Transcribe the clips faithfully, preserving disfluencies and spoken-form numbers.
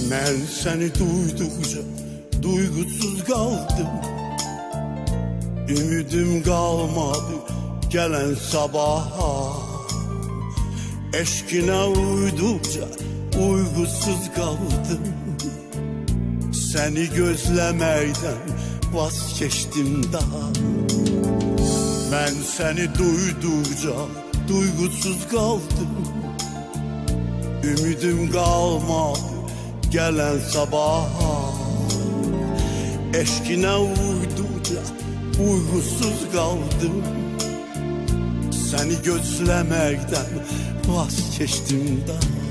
Ben seni duydukça duygusuz kaldım. Ümidim kalmadı gelen sabaha. Eşkine uydukça uygusuz kaldım. Seni gözlemeyden vazgeçtim daha. Ben seni duydukça duygusuz kaldım. Ümidim kalmadı gelen sabaha. Eşkine uydukça uygusuz kaldım. Seni gözlemekten vazgeçtim daha.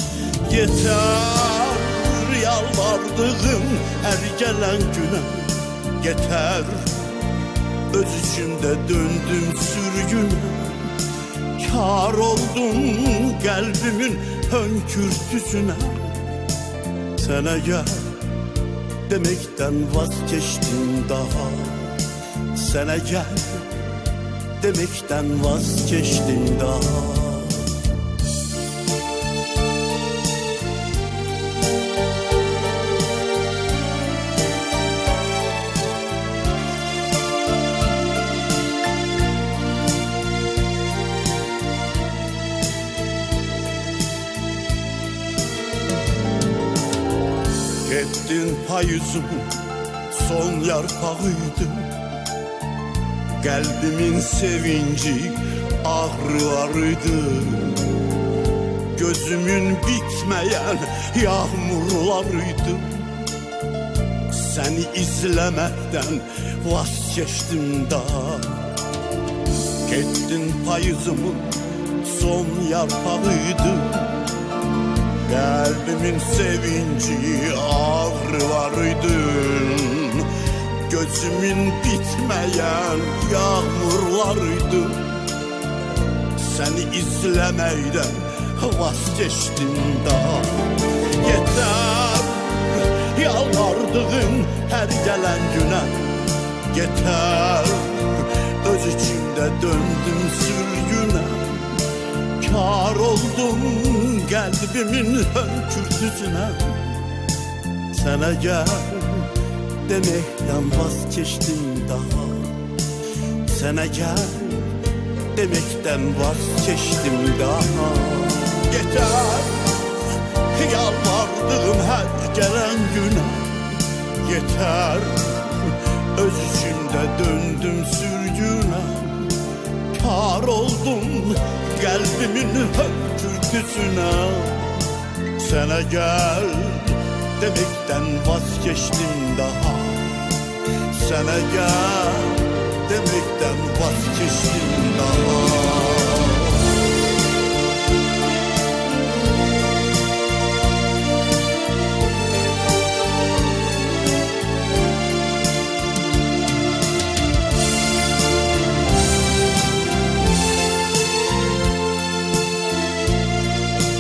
Yeter yalvardığım her gelen güne. Yeter öz içimde döndüm sürgüne. Kâr oldum kalbimin hönkürtüsüne. Sana gel demekten vazgeçtim daha. Sana gel demekten vazgeçtim daha. Ettin payızımın son yarpağıydı. Kalbimin sevinci ağrılarıydı. Gözümün bitmeyen yağmurlarıydı. Seni izlemekten vazgeçtim daha. Ettin payızımın son yarpağıydı. Kalbimin sevinci ağrılarıydın. Gözümün bitmeyen yağmurlarıydı. Seni izlemeyden vazgeçtim daha. Yeter yalvardığım her gelen güne. Yeter öz içimde döndüm sürgüne. Kâr oldum kalbimin hönkürtüsüne. Sana gel demekten vazgeçtim daha. Sana gel demekten vazgeçtim daha. Yeter yalvardığım her gelen güne. Yeter öz içimde döndüm sürgüne. Kâr oldum kalbimin hönkürtüsüne. Sana gel demekten vazgeçtim daha. Sana gel demekten vazgeçtim daha.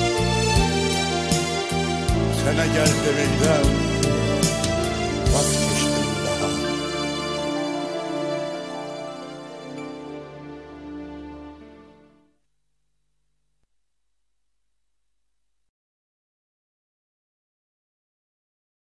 Sana gel demekten vazgeçtim.